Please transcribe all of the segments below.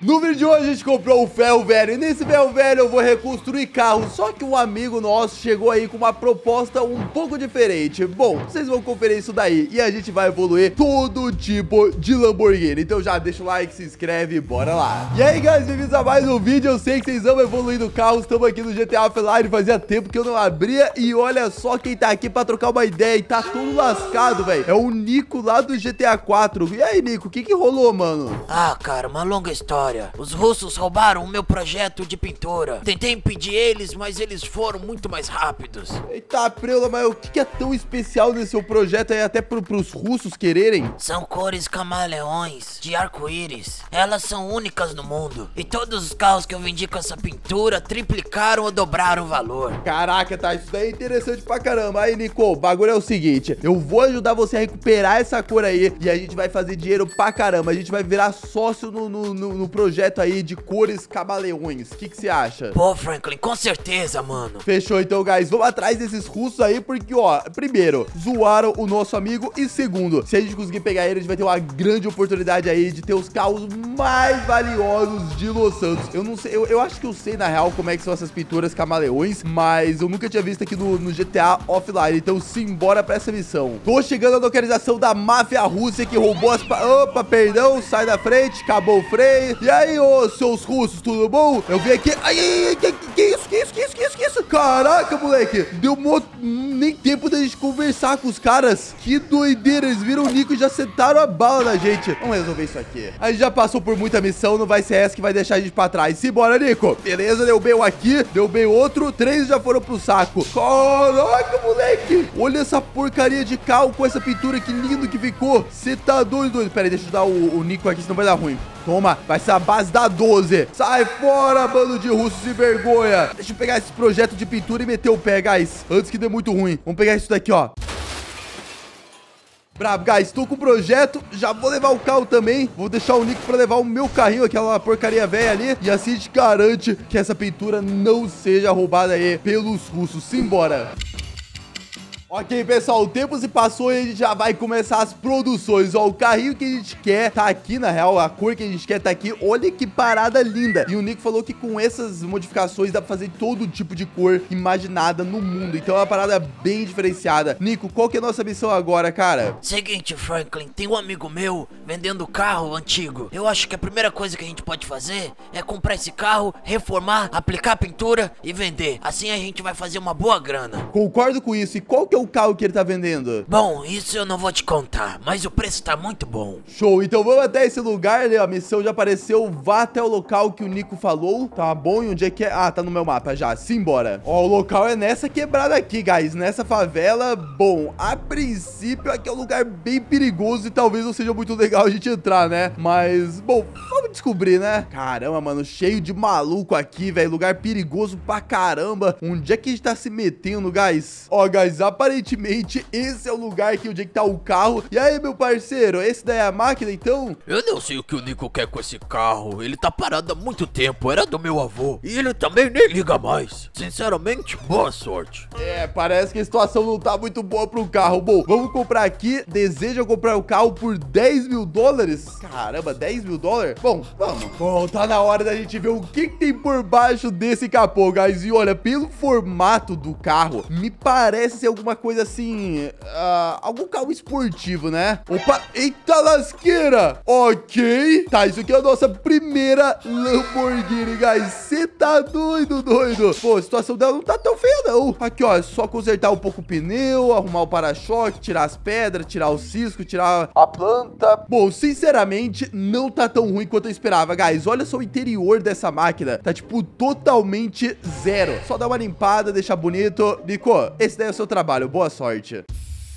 No vídeo de hoje a gente comprou o ferro velho e nesse ferro velho eu vou reconstruir carros. Só que um amigo nosso chegou aí com uma proposta um pouco diferente. Bom, vocês vão conferir isso daí e a gente vai evoluir todo tipo de Lamborghini. Então já deixa o like, se inscreve e bora lá. E aí, guys, bem-vindos a mais um vídeo. Eu sei que vocês amam evoluindo carros. Estamos aqui no GTA Offline, fazia tempo que eu não abria. E olha só quem tá aqui pra trocar uma ideia e tá todo lascado, velho. É o Nico lá do GTA 4. E aí, Nico, o que rolou, mano? Ah, cara, uma longa história. Os russos roubaram o meu projeto de pintura. Tentei impedir eles, mas eles foram muito mais rápidos. Eita, preula, mas o que é tão especial nesse seu projeto aí até pros russos quererem? São cores camaleões de arco-íris. Elas são únicas no mundo. E todos os carros que eu vendi com essa pintura triplicaram ou dobraram o valor. Caraca, tá, isso daí é interessante pra caramba. Aí, Nico, o bagulho é o seguinte. Eu vou ajudar você a recuperar essa cor aí e a gente vai fazer dinheiro pra caramba. A gente vai virar sócio no projeto aí de cores camaleões. O que você acha? Pô, Franklin, com certeza, mano. Fechou então, guys. Vamos atrás desses russos aí porque, ó, primeiro, zoaram o nosso amigo e segundo, se a gente conseguir pegar ele, a gente vai ter uma grande oportunidade aí de ter os carros mais valiosos de Los Santos. Eu não sei, eu acho que eu sei na real como é que são essas pinturas camaleões, mas eu nunca tinha visto aqui no GTA Offline. Então simbora pra essa missão. Tô chegando à localização da máfia russa que roubou as... Opa, perdão, sai da frente, acabou o freio. E aí, ô, seus russos, tudo bom? Eu vim aqui... Ai, que isso? Caraca, moleque. Deu nem tempo da gente conversar com os caras. Que doideira. Eles viram o Nico e já sentaram a bala na gente. Vamos resolver isso aqui. A gente já passou por muita missão. Não vai ser essa que vai deixar a gente pra trás. Simbora, Nico. Beleza, deu bem um aqui. Deu bem outro. 3 já foram pro saco. Caraca, moleque. Olha essa porcaria de carro com essa pintura. Que lindo que ficou. Você tá doido. Pera aí, deixa eu dar o Nico aqui, senão vai dar ruim. Toma, vai ser a base da 12. Sai fora, bando de russos sem vergonha. Deixa eu pegar esse projeto de pintura e meter o pé, guys, antes que dê muito ruim. Vamos pegar isso daqui, ó. Bravo, guys, tô com o projeto. Já vou levar o carro também. Vou deixar o Nico pra levar o meu carrinho, aquela porcaria velha ali. E assim a gente garante que essa pintura não seja roubada aí pelos russos. Simbora. Ok, pessoal, o tempo se passou e a gente já vai começar as produções. Ó, o carrinho que a gente quer tá aqui, na real, a cor que a gente quer tá aqui. Olha que parada linda. E o Nico falou que com essas modificações dá pra fazer todo tipo de cor imaginada no mundo. Então é uma parada bem diferenciada. Nico, qual que é a nossa missão agora, cara? Seguinte, Franklin, tem um amigo meu vendendo carro antigo. Eu acho que a primeira coisa que a gente pode fazer é comprar esse carro, reformar, aplicar pintura e vender. Assim a gente vai fazer uma boa grana. Concordo com isso. E qual que é o carro que ele tá vendendo? Bom, isso eu não vou te contar, mas o preço tá muito bom. Show, então vamos até esse lugar, né? A missão já apareceu, vá até o local que o Nico falou. Tá bom, e onde é que é? Ah, tá no meu mapa já, simbora. Ó, o local é nessa quebrada aqui, guys, nessa favela. Bom, a princípio aqui é um lugar bem perigoso e talvez não seja muito legal a gente entrar, né? Mas, bom, vamos descobrir, né? Caramba, mano, cheio de maluco aqui, velho, lugar perigoso pra caramba. Onde é que a gente tá se metendo, guys? Ó, guys, aparentemente esse é o lugar que onde é que tá o carro. E aí, meu parceiro, esse daí é a máquina, então? Eu não sei o que o Nico quer com esse carro. Ele tá parado há muito tempo, era do meu avô. E ele também nem liga mais. Sinceramente, boa sorte. É, parece que a situação não tá muito boa pro carro. Bom, vamos comprar aqui. Deseja comprar o carro por 10 mil dólares? Caramba, 10 mil dólares? Bom, vamos. Bom, tá na hora da gente ver o que tem por baixo desse capô, guys. E olha, pelo formato do carro, me parece ser alguma coisa assim, algum carro esportivo, né? Opa, eita lasqueira. Ok, tá, isso aqui é a nossa primeira Lamborghini, guys. Você tá doido. Pô, a situação dela não tá tão feia, não. Aqui, ó, é só consertar um pouco o pneu, arrumar o para-choque, tirar as pedras, tirar o cisco, tirar a planta. Bom, sinceramente, não tá tão ruim quanto eu esperava, guys. Olha só o interior dessa máquina. Tá, tipo, totalmente zero. Só dá uma limpada, deixar bonito. Nico, esse daí é o seu trabalho. Boa sorte.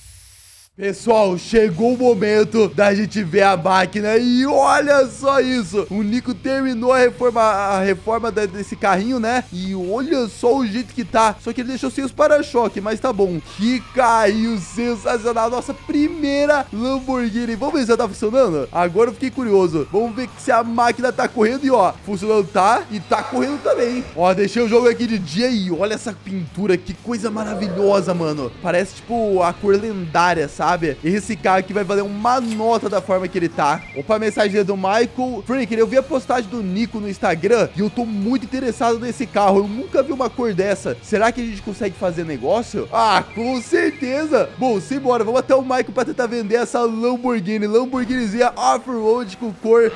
Pessoal, chegou o momento da gente ver a máquina e olha só isso. O Nico terminou a reforma desse carrinho, né? E olha só o jeito que tá. Só que ele deixou sem os para-choque, mas tá bom. Que carrinho sensacional. Nossa primeira Lamborghini. Vamos ver se ela tá funcionando? Agora eu fiquei curioso. Vamos ver se a máquina tá correndo e ó, funcionando tá e tá correndo também. Ó, deixei o jogo aqui de dia e olha essa pintura. Que coisa maravilhosa, mano. Parece tipo a cor lendária, sabe? sabe? Esse carro aqui vai valer uma nota da forma que ele tá. Opa, mensagem do Michael. Franklin, eu vi a postagem do Nico no Instagram e eu tô muito interessado nesse carro. Eu nunca vi uma cor dessa. Será que a gente consegue fazer negócio? Ah, com certeza. Bom, simbora. Vamos até o Michael pra tentar vender essa Lamborghinizinha off-road com cor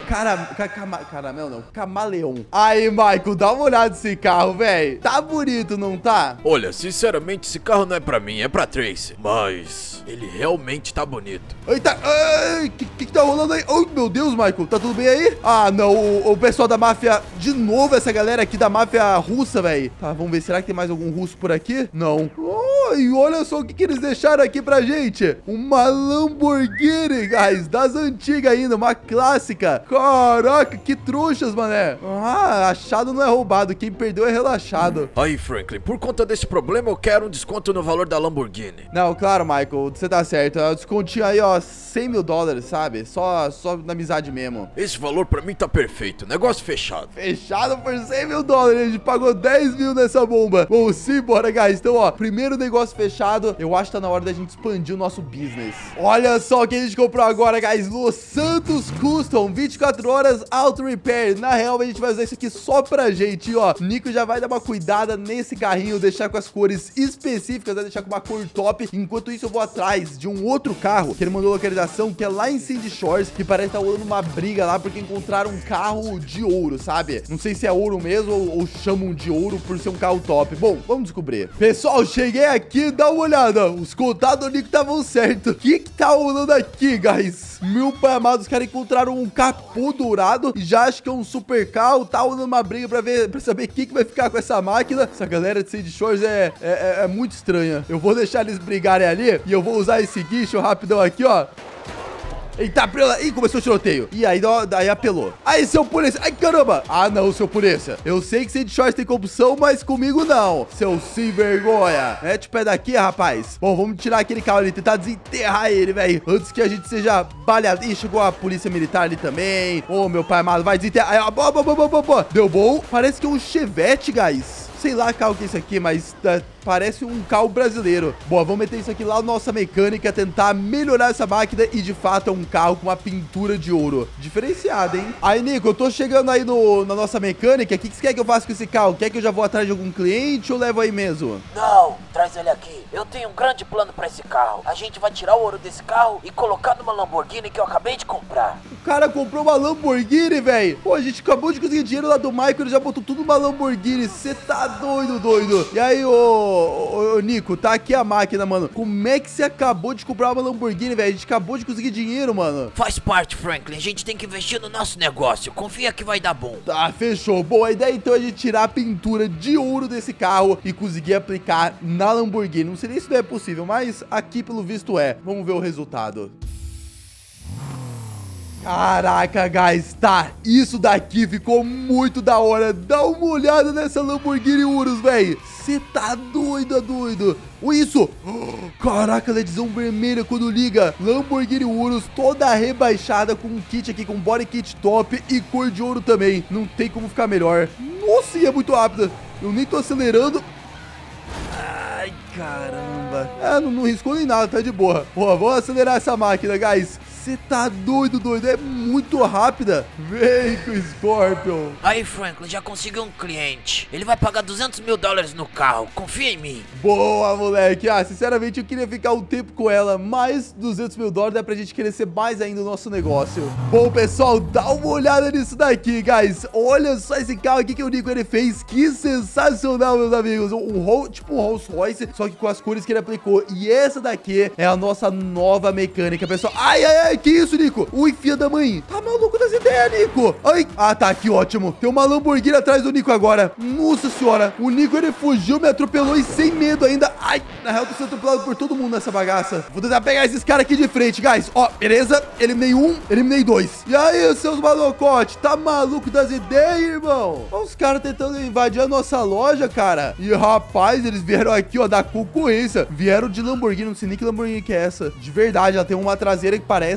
caramelo não, camaleão. Aí, Michael, dá uma olhada nesse carro, velho. Tá bonito, não tá? Olha, sinceramente, esse carro não é pra mim, é pra Tracy. Mas ele realmente tá bonito. Eita, que tá rolando aí? Oh, meu Deus, Michael, tá tudo bem aí? Ah, não, o pessoal da máfia, de novo essa galera aqui da máfia russa, velho. Tá, vamos ver, será que tem mais algum russo por aqui? Não. Oh, e olha só o que eles deixaram aqui pra gente. Uma Lamborghini, guys, das antigas ainda, uma clássica. Caraca, que trouxas, mané. Ah, achado não é roubado, quem perdeu é relaxado. Aí, Franklin, por conta desse problema, eu quero um desconto no valor da Lamborghini. Não, claro, Michael, você tá certo. É um descontinho aí, ó, 100 mil dólares, sabe? Só na amizade mesmo. Esse valor pra mim tá perfeito, negócio fechado. Fechado por 100 mil dólares, a gente pagou 10 mil nessa bomba. Bom, simbora, guys. Então, ó, primeiro negócio fechado, eu acho que tá na hora da gente expandir o nosso business. Olha só o que a gente comprou agora, guys. Los Santos Custom, 24 horas auto repair. Na real, a gente vai usar isso aqui só pra gente, ó. Nico já vai dar uma cuidada nesse carrinho, deixar com as cores específicas, vai deixar com uma cor top. Enquanto isso, eu vou atrás de um outro carro que ele mandou localização, que é lá em Sandy Shores, que parece que tá rolando uma briga lá, porque encontraram um carro de ouro, sabe? Não sei se é ouro mesmo ou chamam de ouro por ser um carro top. Bom, vamos descobrir. Pessoal, cheguei aqui, dá uma olhada. Os contatos do Nico estavam certos. O que tá rolando aqui, guys? Meu pai amado, os caras encontraram um capô dourado e já acho que é um super carro. Tá rolando uma briga pra saber quem que vai ficar com essa máquina. Essa galera de Sandy Shores é muito estranha. Eu vou deixar eles brigarem ali e eu vou usar esse guincho rapidão aqui, ó. Eita, ih, começou o tiroteio. E aí, daí apelou. Aí, seu polícia. Ai, caramba. Ah, não, seu polícia. Eu sei que Sandy Shores tem corrupção, mas comigo não. Seu sem vergonha. Mete o pé daqui, rapaz. Bom, vamos tirar aquele carro ali, tentar desenterrar ele, velho. Antes que a gente seja baleado. Ih, chegou a polícia militar ali também. Ô, meu pai amado, vai desenterrar. Aí, ó, deu bom. Parece que é um Chevette, guys. Sei lá qual que é isso aqui, mas parece um carro brasileiro. Bom, vamos meter isso aqui lá na nossa mecânica, tentar melhorar essa máquina e de fato é um carro com uma pintura de ouro. Diferenciada, hein? Aí, Nico, eu tô chegando aí na nossa mecânica. O que você quer que eu faça com esse carro? Quer que eu já vou atrás de algum cliente ou levo aí mesmo? Não, traz ele aqui. Eu tenho um grande plano pra esse carro. A gente vai tirar o ouro desse carro e colocar numa Lamborghini que eu acabei de comprar. O cara comprou uma Lamborghini, velho. Pô, a gente acabou de conseguir dinheiro lá do Michael, ele já botou tudo numa Lamborghini. Você tá doido. E aí, ô, Nico, tá aqui a máquina, mano. Como é que você acabou de comprar uma Lamborghini, velho? A gente acabou de conseguir dinheiro, mano. Faz parte, Franklin. A gente tem que investir no nosso negócio. Confia que vai dar bom. Tá, fechou. Bom, a ideia então é a gente tirar a pintura de ouro desse carro e conseguir aplicar na Lamborghini. Não sei nem se isso é possível, mas aqui pelo visto é. Vamos ver o resultado. Caraca, guys, tá, isso daqui ficou muito da hora. Dá uma olhada nessa Lamborghini Urus, velho. Você tá doido. Olha isso. Caraca, LEDzão vermelha quando liga. Lamborghini Urus toda rebaixada com um kit aqui, com body kit top e cor de ouro também. Não tem como ficar melhor. Nossa, e é muito rápida. Eu nem tô acelerando. Ai, caramba. Não riscou nem nada, tá de boa. Pô, vamos acelerar essa máquina, guys. Você tá doido, é muito rápida. Vem com o Scorpion. Aí, Franklin, já conseguiu um cliente. Ele vai pagar 200 mil dólares no carro. Confia em mim. Boa, moleque. Sinceramente, eu queria ficar um tempo com ela, mas 200 mil dólares é pra gente crescer mais ainda o nosso negócio. Bom, pessoal, dá uma olhada nisso daqui, guys. Olha só esse carro aqui que o Nico ele fez. Que sensacional, meus amigos. Tipo um Rolls Royce, só que com as cores que ele aplicou. E essa daqui é a nossa nova mecânica, pessoal. Ai, que isso, Nico? Ui, filha da mãe. Tá maluco das ideias, Nico. Ai. Ah, tá aqui, ótimo. Tem uma Lamborghini atrás do Nico agora. Nossa senhora. O Nico, ele fugiu, me atropelou e sem medo ainda. Ai, na real, tô sendo atropelado por todo mundo nessa bagaça. Vou tentar pegar esses caras aqui de frente, guys. Ó, beleza. Eliminei um, eliminei dois. E aí, seus malocotes? Tá maluco das ideias, irmão? Olha os caras tentando invadir a nossa loja, cara. E, rapaz, eles vieram aqui, ó, da concorrência. Vieram de Lamborghini. Não sei nem que Lamborghini que é essa. De verdade, ela tem uma traseira que parece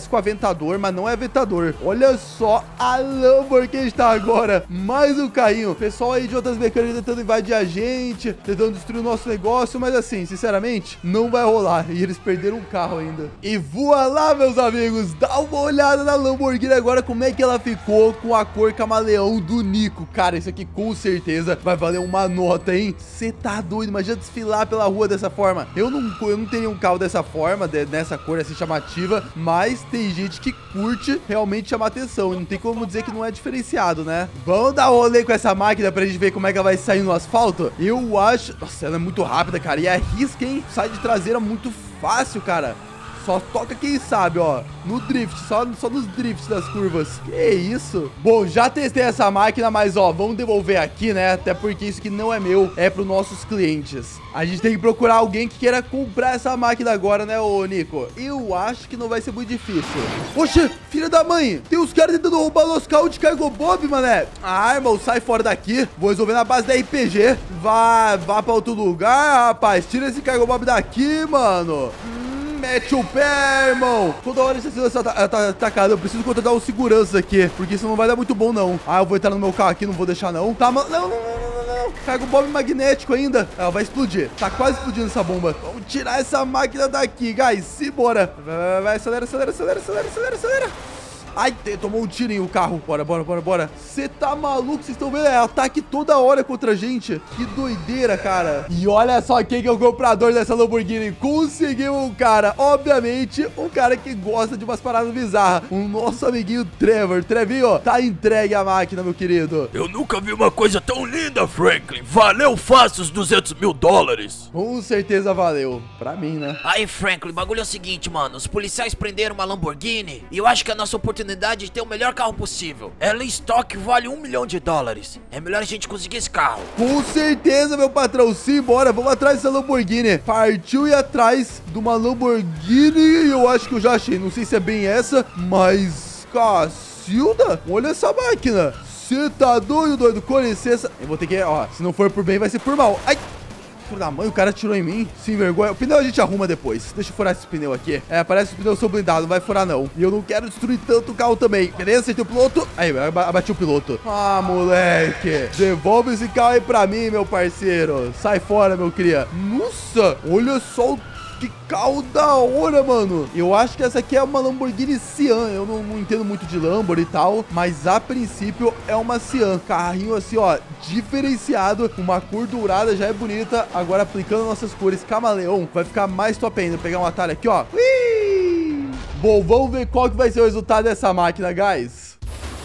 parece com o Aventador, mas não é Aventador. Olha só a Lamborghini está agora. Mais um carrinho. Pessoal aí de outras mecânicas tentando invadir a gente, tentando destruir o nosso negócio, mas assim, sinceramente, não vai rolar. E eles perderam um carro ainda. E voa lá, meus amigos. Dá uma olhada na Lamborghini agora, como é que ela ficou com a cor camaleão do Nico. Cara, isso aqui com certeza vai valer uma nota, hein? Você tá doido? Imagina desfilar pela rua dessa forma. Eu não teria um carro dessa forma, nessa cor assim chamativa, mas tem gente que curte realmente chamar atenção. Não tem como dizer que não é diferenciado, né? Vamos dar um rolê com essa máquina pra gente ver como é que ela vai sair no asfalto? Eu acho... Nossa, ela é muito rápida, cara. E arrisca, hein? Sai de traseira muito fácil, cara. Só toca quem sabe, ó, no drift, só nos drifts das curvas. Que isso? Bom, já testei essa máquina, mas ó, vamos devolver aqui, né? Até porque isso aqui não é meu, é para os nossos clientes. A gente tem que procurar alguém que queira comprar essa máquina agora, né, ô Nico? Eu acho que não vai ser muito difícil. Poxa, filha da mãe, tem os caras tentando roubar nosso carro de Cargo Bob, mané. Ah, irmão, sai fora daqui. Vou resolver na base da RPG. Vá para outro lugar, rapaz. Tira esse Cargo Bob daqui, mano. Mete o pé, irmão. Toda hora esse segurança tá atacado. Eu preciso contratar os seguranças aqui, porque isso não vai dar muito bom, não. Ah, eu vou entrar no meu carro aqui, não vou deixar, não. Tá, mano. Não. Cargo Bob magnético ainda. Ela vai explodir. Tá quase explodindo essa bomba. Vamos tirar essa máquina daqui, guys. Simbora. Vai, acelera. Ai, tomou um tiro em o carro. Bora. Você tá maluco? Vocês estão vendo? É ataque toda hora contra a gente. Que doideira, cara. E olha só quem que é o comprador dessa Lamborghini. Conseguiu um cara. Obviamente, um cara que gosta de umas paradas bizarras. O nosso amiguinho Trevor. Trevinho, tá entregue a máquina, meu querido. Eu nunca vi uma coisa tão linda, Franklin. Valeu fácil os $200 mil. Com certeza valeu. Pra mim, né? Aí, Franklin, o bagulho é o seguinte, mano. Os policiais prenderam uma Lamborghini e eu acho que a nossa oportunidade de ter o melhor carro possível. Ela em estoque vale $1 milhão. É melhor a gente conseguir esse carro. Com certeza, meu patrão. Simbora, vamos atrás dessa Lamborghini. Partiu ir atrás de uma Lamborghini. Eu acho que eu já achei. Não sei se é bem essa, mas... Cacilda, olha essa máquina. Você tá doido? Com licença. Eu vou ter que... Ó, se não for por bem, vai ser por mal. Ai! Filho da mãe, o cara atirou em mim. Sem vergonha. O pneu a gente arruma depois. Deixa eu furar esse pneu aqui. É, parece que os pneus são blindados. Não vai furar, não. E eu não quero destruir tanto o carro também. Beleza? Acertei o piloto. Aí, abati o piloto. Ah, moleque. Devolve esse carro aí pra mim, meu parceiro. Sai fora, meu cria. Nossa, olha só que carro da hora, mano. Eu acho que essa aqui é uma Lamborghini Sian. Eu não entendo muito de Lamborghini e tal, mas a princípio é uma Sian. Carrinho assim, ó, diferenciado. Uma cor dourada, já é bonita. Agora aplicando nossas cores camaleão, vai ficar mais top ainda. Vou pegar um atalho aqui, ó. Ui! Bom, vamos ver qual que vai ser o resultado dessa máquina, guys.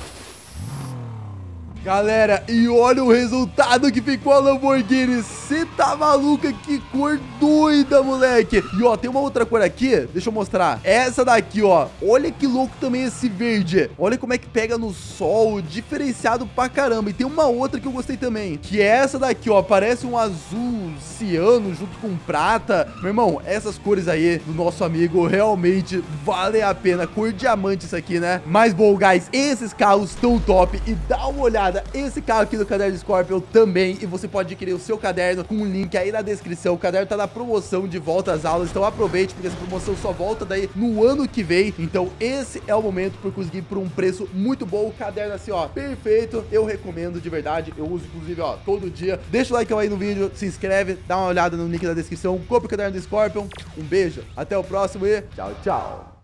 Galera, e olha o resultado que ficou a Lamborghini. Você tá maluca? Que cor doida, moleque. E ó, tem uma outra cor aqui. Deixa eu mostrar. Essa daqui, ó. Olha que louco também esse verde. Olha como é que pega no sol. Diferenciado pra caramba. E tem uma outra que eu gostei também, que é essa daqui, ó. Parece um azul ciano junto com prata. Meu irmão, essas cores aí do nosso amigo realmente valem a pena. Cor diamante isso aqui, né? Mas bom, guys, esses carros tão top. E dá uma olhada. Esse carro aqui do Caderno Scorpion também. E você pode adquirir o seu caderno com um link aí na descrição. O caderno tá na promoção de volta às aulas. Então aproveite, porque essa promoção só volta daí no ano que vem. Então esse é o momento por conseguir por um preço muito bom. O caderno assim, ó, perfeito. Eu recomendo de verdade. Eu uso inclusive, ó, todo dia. Deixa o like aí no vídeo, se inscreve, dá uma olhada no link na descrição. Compre o Caderno do Scorpion. Um beijo, até o próximo e tchau, tchau.